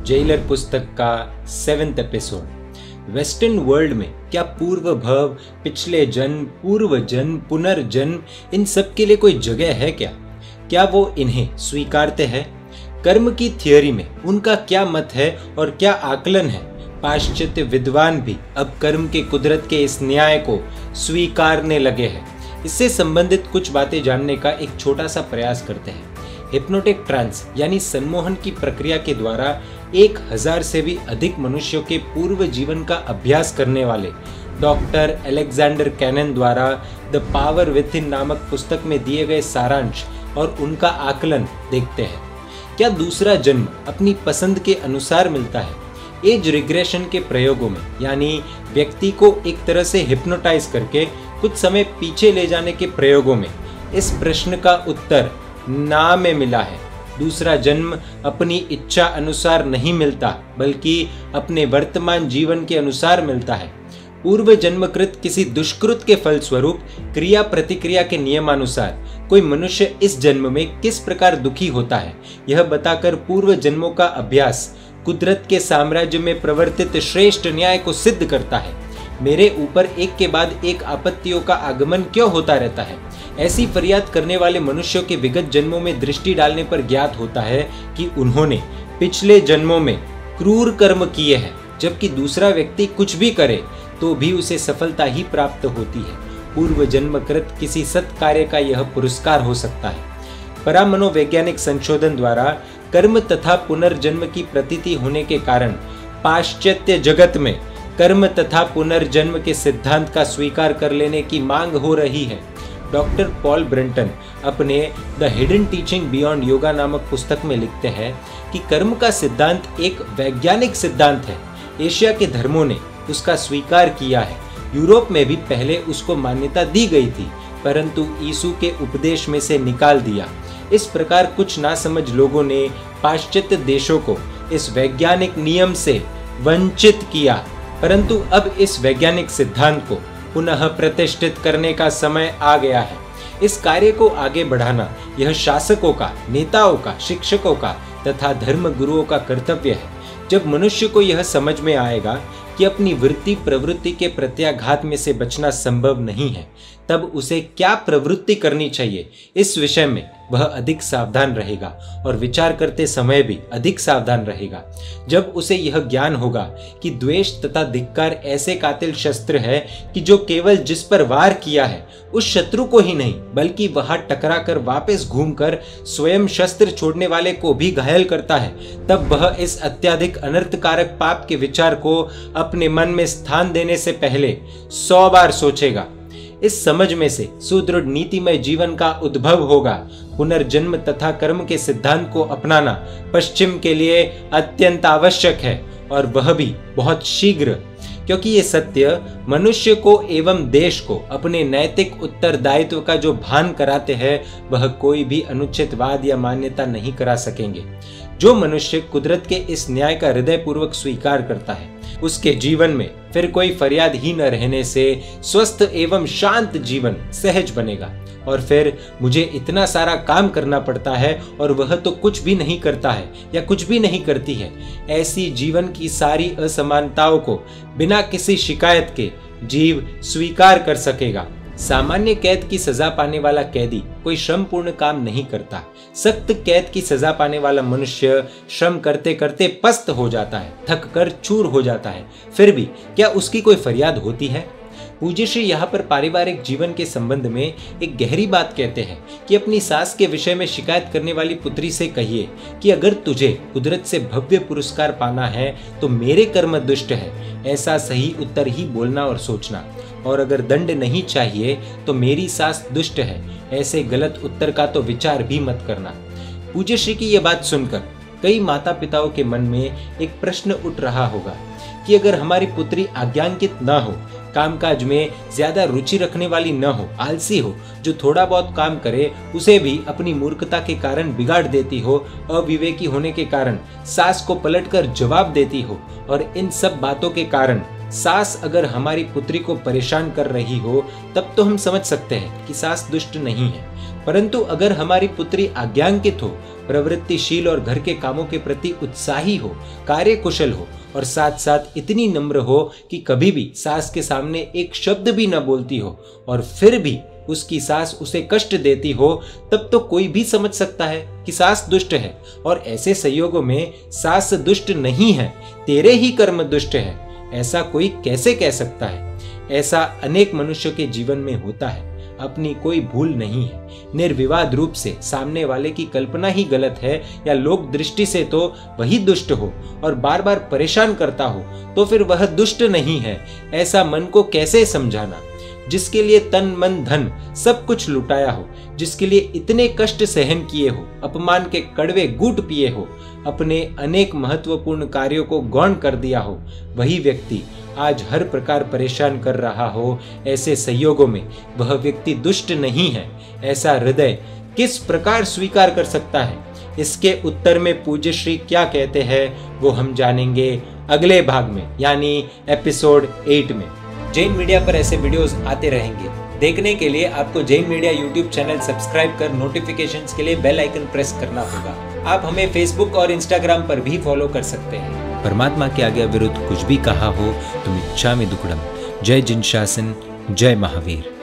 Jailer पुस्तक का 7th episode. Western world में क्या पूर्व भव, पिछले जन्म, पूर्व जन्म, पुनर्जन्म, इन सब के लिए कोई जगह है क्या? क्या वो इन्हें स्वीकारते हैं? कर्म की थियोरी में उनका क्या मत है और क्या आकलन है? पाश्चात्य विद्वान भी अब कर्म के कुदरत के इस न्याय को स्वीकारने लगे हैं। इससे संबंधित कुछ बातें जानने का एक छोटा सा प्रयास करते हैं। हिप्नोटिक ट्रांस यानी सम्मोहन की प्रक्रिया के द्वारा 1000 से भी अधिक मनुष्यों के पूर्व जीवन का अभ्यास करने वाले डॉक्टर अलेक्जेंडर कैनन द्वारा द पावर विद इन नामक पुस्तक में दिए गए सारांश और उनका आकलन देखते हैं। क्या दूसरा जन्म अपनी पसंद के अनुसार मिलता है? एज रिग्रेशन के प्रयोगों में यानी व्यक्ति को एक तरह से हिप्नोटाइज करके कुछ समय पीछे ले जाने के प्रयोगों में इस प्रश्न का उत्तर ना में मिला है। दूसरा जन्म अपनी इच्छा अनुसार नहीं मिलता, बल्कि अपने वर्तमान जीवन के अनुसार मिलता है। पूर्व जन्मकृत किसी दुष्कृत के फलस्वरूप क्रिया प्रतिक्रिया के नियमानुसार कोई मनुष्य इस जन्म में किस प्रकार दुखी होता है, यह बताकर पूर्व जन्मों का अभ्यास कुदरत के साम्राज्य में प्रवर्तित श्रेष्ठ न्याय को सिद्ध करता है। मेरे ऊपर एक के बाद एक आपत्तियों का आगमन क्यों होता रहता है? ऐसी फरियाद करने वाले मनुष्यों के विगत जन्मों में दृष्टि डालने पर ज्ञात होता है कि उन्होंने पिछले जन्मों में क्रूर कर्म किए हैं, जबकि दूसरा व्यक्ति कुछ भी करे तो भी उसे सफलता ही प्राप्त होती है। पूर्व जन्मकृत किसी सत्कार्य का यह पुरस्कार हो सकता है। परामनोवैज्ञानिक संशोधन द्वारा कर्म तथा पुनर्जन्म की प्रतीति होने के कारण पाश्चात्य जगत में कर्म तथा पुनर्जन्म के सिद्धांत का स्वीकार कर लेने की मांग हो रही है। डॉक्टर पॉल ब्रंटन अपने the hidden teaching beyond yoga नामक पुस्तक में लिखते हैं कि कर्म का सिद्धांत एक वैज्ञानिक सिद्धांत है। एशिया के धर्मों ने उसका स्वीकार किया है। यूरोप में भी पहले उसको मान्यता दी गई थी, परंतु यीशु के उपदेश में से निकाल दिया। इस प्रकार कुछ नासमझ लोगों ने पाश्चात्य देशों को इस वैज्ञानिक नियम से वंचित किया, परंतु अब इस वैज्ञानिक सिद्धांत को पुनः प्रतिष्ठित करने का समय आ गया है। इस कार्य को आगे बढ़ाना यह शासकों का, नेताओं का, शिक्षकों का तथा धर्म गुरुओं का कर्तव्य है। जब मनुष्य को यह समझ में आएगा कि अपनी वृत्ति प्रवृत्ति के प्रत्याघात में से बचना संभव नहीं है, तब उसे क्या प्रवृत्ति करनी चाहिए, इस विषय में वह अधिक सावधान रहेगा और विचार करते समय भी अधिक सावधान रहेगा। जब उसे यह ज्ञान होगा कि द्वेष तथा धिक्कार ऐसे कातिल शस्त्र है कि जो केवल जिस पर वार किया है उस शत्रु को ही नहीं, बल्कि वहां टकरा कर वापस घूमकर स्वयं शस्त्र छोड़ने वाले को भी घायल करता है, तब वह इस अत्यधिक अनर्थकारक पाप के विचार को अपने मन में स्थान देने से पहले 100 बार सोचेगा। इस समझ में से सुदृढ़ नीतिमय जीवन का उद्भव होगा। पुनर्जन्म तथा कर्म के सिद्धांत को अपनाना पश्चिम के लिए अत्यंत आवश्यक है, और वह भी बहुत शीघ्र, क्योंकि ये सत्य मनुष्य को एवं देश को अपने नैतिक उत्तरदायित्व का जो भान कराते हैं, वह कोई भी अनुचितवाद या मान्यता नहीं करा सकेंगे। जो मनुष्य कुदरत के इस न्याय का हृदयपूर्वक स्वीकार करता है, उसके जीवन में फिर कोई फरियाद ही न रहने से स्वस्थ एवं शांत जीवन सहज बनेगा। और फिर मुझे इतना सारा काम करना पड़ता है और वह तो कुछ भी नहीं करता है या कुछ भी नहीं करती है। ऐसी जीवन की सारी असमानताओं को बिना किसी शिकायत के जीव स्वीकार कर सकेगा। सामान्य कैद की सजा पाने वाला कैदी कोई श्रमपूर्ण काम नहीं करता। सख्त कैद की सजा पाने वाला मनुष्य श्रम करते करते पस्त हो जाता है, थक कर चूर हो जाता है। फिर भी क्या उसकी कोई फरियाद होती है? पूज्य श्री यहाँ पर पारिवारिक जीवन के संबंध में एक गहरी बात कहते हैं कि अपनी सास के विषय में शिकायत करने वाली पुत्री से कहिए कि अगर तुझे कुदरत से भव्य पुरस्कार पाना है तो मेरे कर्म दुष्ट है, ऐसा सही उत्तर ही बोलना और सोचना। और अगर दंड नहीं चाहिए तो मेरी सास दुष्ट है, ऐसे गलत उत्तर का तो विचार भी मत करना। पूज्य श्री की यह बात सुनकर कई माता पिताओं के मन में एक प्रश्न उठ रहा होगा कि अगर हमारी पुत्री आज्ञांकित न हो, कामकाज में ज्यादा रुचि रखने वाली न हो, आलसी हो, जो थोड़ा बहुत काम करे उसे भी अपनी मूर्खता के कारण बिगाड़ देती हो, अविवेकी होने के कारण सास को पलटकर जवाब देती हो, और इन सब बातों के कारण सास अगर हमारी पुत्री को परेशान कर रही हो, तब तो हम समझ सकते हैं कि सास दुष्ट नहीं है। परंतु अगर हमारी पुत्री आज्ञांकित हो, प्रवृत्तिशील और घर के कामों के प्रति उत्साही हो, कार्यकुशल हो और साथ साथ इतनी नम्र हो कि कभी भी सास के सामने एक शब्द भी न बोलती हो और फिर भी उसकी सास उसे कष्ट देती हो, तब तो कोई भी समझ सकता है कि सास दुष्ट है। और ऐसे संयोगों में सास दुष्ट नहीं है, तेरे ही कर्म दुष्ट है, ऐसा कोई कैसे कह सकता है? ऐसा अनेक मनुष्यों के जीवन में होता है, अपनी कोई भूल नहीं है। निर्विवाद रूप से सामने वाले की कल्पना ही गलत है या लोक दृष्टि से तो वही दुष्ट हो और बार बार परेशान करता हो, तो फिर वह दुष्ट नहीं है, ऐसा मन को कैसे समझाना? जिसके लिए तन मन धन सब कुछ लुटाया हो, जिसके लिए इतने कष्ट सहन किए हो, अपमान के कड़वे घूंट पिए हो, अपने अनेक महत्वपूर्ण कार्यों को गौण कर दिया हो, वही व्यक्ति आज हर प्रकार परेशान कर रहा हो, ऐसे संयोगों में वह व्यक्ति दुष्ट नहीं है, ऐसा हृदय किस प्रकार स्वीकार कर सकता है? इसके उत्तर में पूज्य श्री क्या कहते हैं वो हम जानेंगे अगले भाग में, यानी एपिसोड 8 में। जैन मीडिया पर ऐसे वीडियोस आते रहेंगे। देखने के लिए आपको Jain media YouTube channel subscribe कर नोटिफिकेशंस के लिए बेल आइकन प्रेस करना होगा। आप हमें फेसबुक और इंस्टाग्राम पर भी फॉलो कर सकते हैं। परमात्मा के आज्ञा विरुद्ध कुछ भी कहा हो तो इच्छा में दुक्कड़म। जय जिन शासन, जय महावीर।